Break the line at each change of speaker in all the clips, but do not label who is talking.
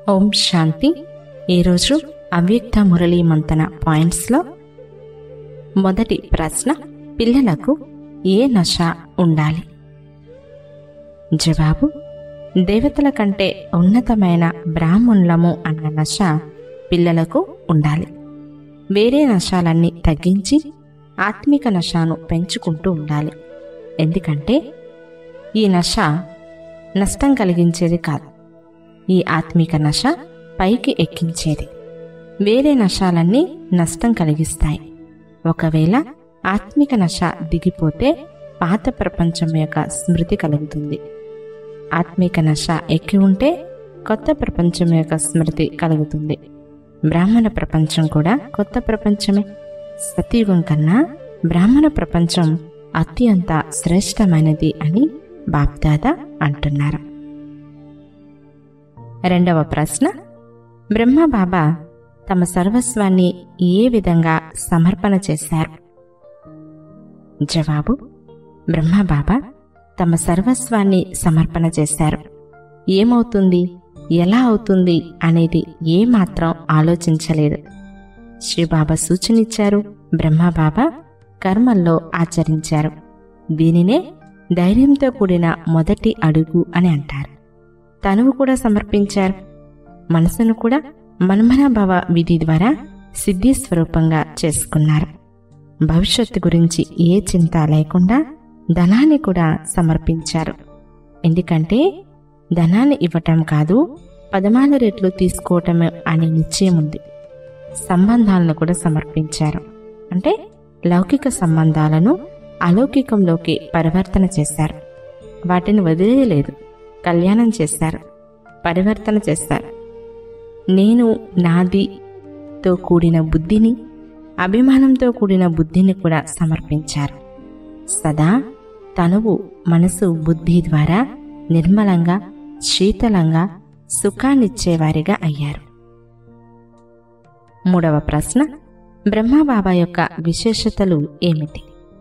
ఓం శాంతి. ఈరోజు అవ్యక్త మురళీ మంతన పాయింట్స్లో మొదటి ప్రశ్న, పిల్లలకు ఏ నశ ఉండాలి? జవాబు: దేవతల కంటే ఉన్నతమైన బ్రాహ్మణులము అన్న నశ పిల్లలకు ఉండాలి. వేరే నశాలన్నీ తగ్గించి ఆత్మిక నశాను పెంచుకుంటూ ఉండాలి. ఎందుకంటే ఈ నశ నష్టం కలిగించేది కాదు. ఈ ఆత్మిక నశ పైకి ఎక్కించేది. వేరే నశాలన్నీ నష్టం కలిగిస్తాయి. ఒకవేళ ఆత్మిక నశ దిగిపోతే పాత ప్రపంచం యొక్క స్మృతి కలుగుతుంది. ఆత్మిక నశ ఎక్కి ఉంటే కొత్త ప్రపంచం యొక్క స్మృతి కలుగుతుంది. బ్రాహ్మణ ప్రపంచం కూడా కొత్త ప్రపంచమే. సత్యుగం కన్నా బ్రాహ్మణ ప్రపంచం అత్యంత శ్రేష్టమైనది అని బాప్దాదా అంటున్నారు. రెండవ ప్రశ్న, బ్రహ్మబాబా తమ సర్వస్వాన్ని ఏ విధంగా సమర్పణ చేశారు? జవాబు: బ్రహ్మబాబా తమ సర్వస్వాన్ని సమర్పణ చేశారు. ఏమవుతుంది, ఎలా అవుతుంది అనేది ఏమాత్రం ఆలోచించలేదు. శ్రీబాబా సూచనిచ్చారు, బ్రహ్మబాబా కర్మల్లో ఆచరించారు. దీనినే ధైర్యంతో కూడిన మొదటి అడుగు అని అంటారు. తనువు కూడా సమర్పించారు. మనసును కూడా మన్మనాభవ విధి ద్వారా సిద్ధి స్వరూపంగా చేసుకున్నారు. భవిష్యత్తు గురించి ఏ చింత లేకుండా ధనాన్ని కూడా సమర్పించారు. ఎందుకంటే ధనాన్ని ఇవ్వటం కాదు, 14 రెట్లు తీసుకోవటం అనే నిశ్చయం ఉంది. సంబంధాలను కూడా సమర్పించారు. అంటే లౌకిక సంబంధాలను అలౌకికంలోకి పరివర్తన చేశారు. వాటిని వదిలేయలేదు, కళ్యాణం చేశారు, పరివర్తన చేశారు. నేను నాదితో కూడిన బుద్ధిని, అభిమానంతో కూడిన బుద్ధిని కూడా సమర్పించారు. సదా తనువు, మనసు, బుద్ధి ద్వారా నిర్మలంగా, శీతలంగా, సుఖాన్నిచ్చేవారిగా అయ్యారు. మూడవ ప్రశ్న, బ్రహ్మబాబా యొక్క విశేషతలు ఏమిటి?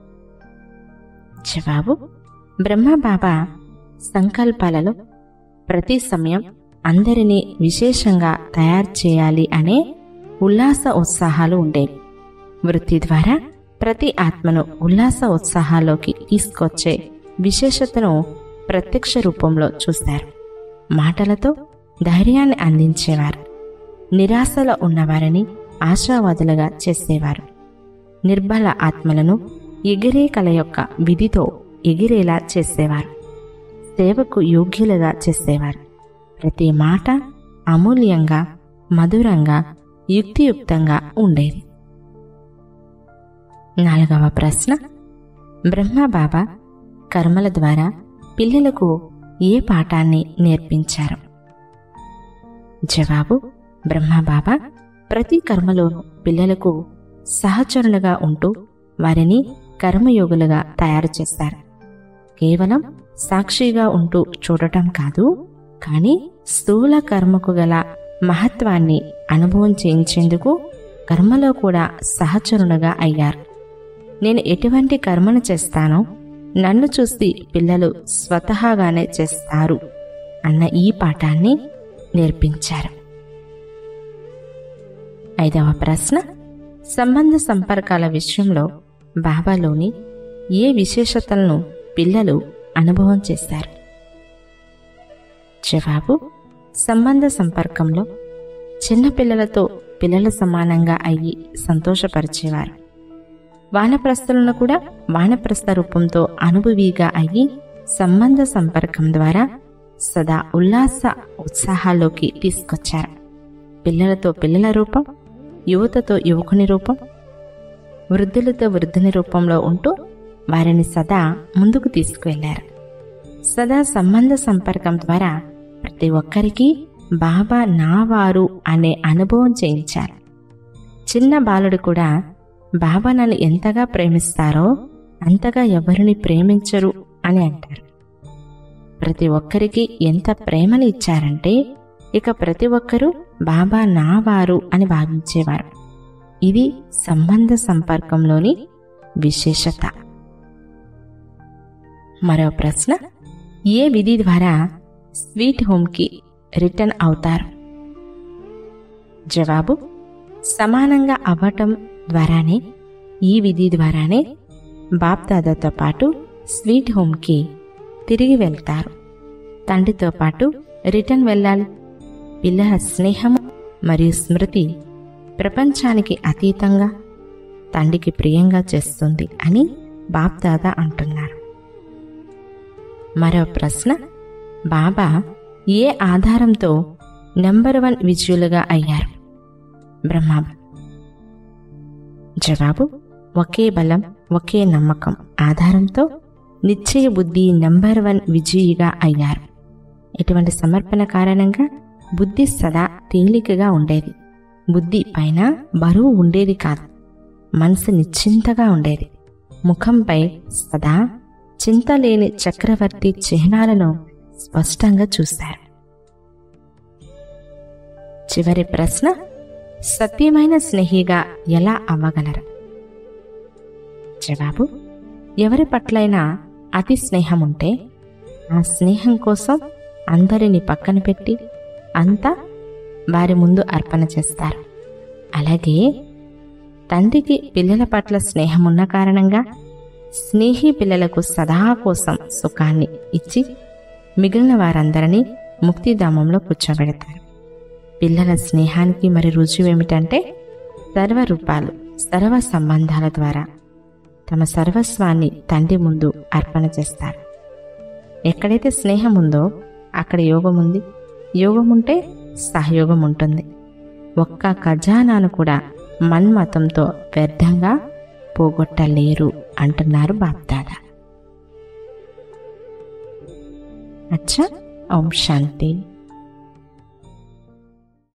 జవాబు: బ్రహ్మబాబా సంకల్పాలలో ప్రతి సమయం అందరినీ విశేషంగా తయారు చేయాలి అనే ఉల్లాస ఉత్సాహాలు ఉండేవి. వృత్తి ద్వారా ప్రతి ఆత్మను ఉల్లాస ఉత్సాహాల్లోకి తీసుకొచ్చే విశేషతను ప్రత్యక్ష రూపంలో చూశారు. మాటలతో ధైర్యాన్ని అందించేవారు. నిరాశలో ఉన్నవారిని ఆశావాదులుగా చేసేవారు. నిర్బల ఆత్మలను ఎగిరే కల యొక్క విధితో ఎగిరేలా చేసేవారు. సేవకు యోగ్యులుగా చేసేవారు. ప్రతి మాట అమూల్యంగా, మధురంగా, యుక్తియుక్తంగా ఉండేది. నాలుగవ ప్రశ్న, బ్రహ్మబాబా కర్మల ద్వారా పిల్లలకు ఏ పాఠాన్ని నేర్పించారు? జవాబు: బ్రహ్మబాబా ప్రతి కర్మలోనూ పిల్లలకు సహచరులుగా ఉంటూ వారిని కర్మయోగులుగా తయారు చేస్తారు. కేవలం సాక్షిగా ఉంటూ చూడటం కాదు, కానీ స్థూల కర్మకు గల మహత్వాన్ని అనుభవం చేయించేందుకు కర్మలో కూడా సహచరులుగా అయ్యారు. నేను ఎటువంటి కర్మను చేస్తానో నన్ను చూసి పిల్లలు స్వతహాగానే చేస్తారు అన్న ఈ పాఠాన్ని నేర్పించారు. ఐదవ ప్రశ్న, సంబంధ సంపర్కాల విషయంలో బాబాలోని ఏ విశేషతలను పిల్లలు అనుభవం చేశారు? జవాబు: సంబంధ సంపర్కంలో చిన్నపిల్లలతో పిల్లల సమానంగా అయ్యి సంతోషపరిచేవారు. వానప్రస్థులను కూడా వానప్రస్థ రూపంతో అనుభవీగా అయ్యి సంబంధ సంపర్కం ద్వారా సదా ఉల్లాస ఉత్సాహాల్లోకి తీసుకొచ్చారు. పిల్లలతో పిల్లల రూపం, యువతతో యువకుని రూపం, వృద్ధులతో వృద్ధుని రూపంలో ఉంటూ వారిని సదా ముందుకు తీసుకువెళ్లారు. సదా సంబంధ సంపర్కం ద్వారా ప్రతి ఒక్కరికి బాబా నావారు అనే అనుభవం చేయించారు. చిన్న బాలుడు కూడా బాబా నన్ను ఎంతగా ప్రేమిస్తారో అంతగా ఎవరిని ప్రేమించరు అని అంటారు. ప్రతి ఒక్కరికి ఎంత ప్రేమని ఇచ్చారంటే ఇక ప్రతి ఒక్కరూ బాబా నావారు అని భావించేవారు. ఇది సంబంధ సంపర్కంలోని విశేషత. మరో ప్రశ్న, ఏ విధి ద్వారా స్వీట్ హోమ్కి రిటర్న్ అవుతారు? జవాబు: సమానంగా అవ్వటం ద్వారానే, ఈ విధి ద్వారానే బాప్దాదాతో పాటు స్వీట్ హోమ్కి తిరిగి వెళ్తారు. తండ్రితో పాటు రిటర్న్ వెళ్ళాలి. పిల్లల స్నేహము మరియు స్మృతి ప్రపంచానికి అతీతంగా తండ్రికి ప్రియంగా చేస్తుంది అని బాప్దాదా అంటున్నారు. మరో ప్రశ్న: బాబా ఏ ఆధారంతో నంబర్ 1 విజయులుగా అయ్యారు? బ్రహ్మబాబా: జవాబు: ఒకే బలం, ఒకే నమ్మకం ఆధారంతో నిశ్చయ బుద్ధి నంబర్ 1 విజయిగా అయ్యారు. ఇటువంటి సమర్పణ కారణంగా బుద్ధి సదా తేలికగా ఉండేది. బుద్ధి పైన బరువు ఉండేది కాదు. మనసు నిశ్చింతగా ఉండేది. ముఖంపై సదా చింతలేని చక్రవర్తి చిహ్నాలను స్పష్టంగా చూశారు. చివరి ప్రశ్న: సత్యమైన స్నేహిగా ఎలా అవ్వగలరు? జవాబు: ఎవరి పట్లైనా అతి స్నేహం ఉంటే ఆ స్నేహం కోసం అందరినీ పక్కన పెట్టి అంతా వారి ముందు అర్పణ చేస్తారు. అలాగే తండ్రికి పిల్లల పట్ల స్నేహం ఉన్న కారణంగా స్నేహి పిల్లలకు సదా కోసం సుఖాన్ని ఇచ్చి మిగిలిన వారందరినీ ముక్తిధామంలో కూర్చోబెడతారు. పిల్లల స్నేహానికి మరి రుజువు ఏమిటంటే సర్వరూపాలు, సర్వ సంబంధాల ద్వారా తమ సర్వస్వాన్ని తండ్రి ముందు అర్పణ చేస్తారు. ఎక్కడైతే స్నేహం ఉందో అక్కడ యోగం ఉంది. యోగం ఉంటే సహయోగం ఉంటుంది. ఒక్క ఖజానాను కూడా మన్మతంతో వ్యర్థంగా పోగొట్టలేరు అంటున్నారు బాప్దాదా. అచ్చా, ఓం శాంతి.